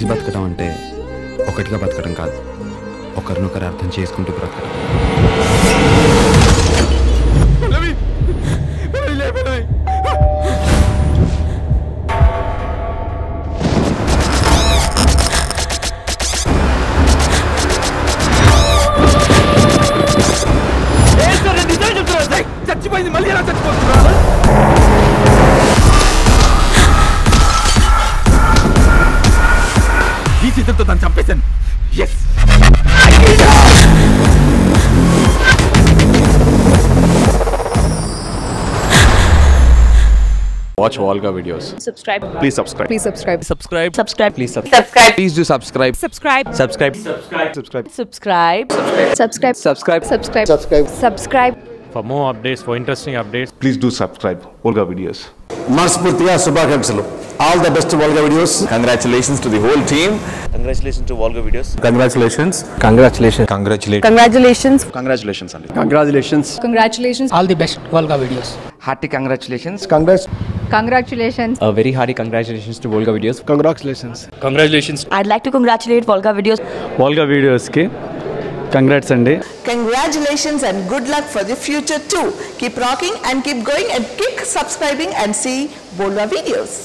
కలిసి బతకడం అంటే ఒకటిగా బతకడం కాదు, ఒకరినొకరు అర్థం చేసుకుంటూ బ్రతకడం. చచ్చిపోయింది, మళ్ళీ ఎలా చచ్చిపోతున్నా? ఈ చిత్రంతో దాన్ని చంపేశాను. Yes, Watch Volga videos. Subscribe. Please subscribe. Please subscribe. Subscribe. Subscribe. Please subscribe. Subscribe. Please do subscribe. Subscribe. Subscribe. Subscribe. Subscribe. Subscribe. Subscribe. Subscribe. For more updates, for interesting updates, Please do subscribe. Volga videos. మనస్ఫూర్తిగా శుభాకాంక్షలు. All the best Volga videos. Congratulations to the whole team. Congratulations to Volga videos. Congratulations. Congratulations. Congratulations. Congratulations, Andy. Congratulations. Congratulations. All the best Volga videos. Hearty congratulations. Congrats. Congratulations. A very hearty congratulations to Volga videos. Congratulations. congratulations. I'd like to congratulate Volga videos. Volga videos ki congrats Andy. Congratulations and good luck for the future too. Keep rocking and keep going and keep subscribing and see Volga videos.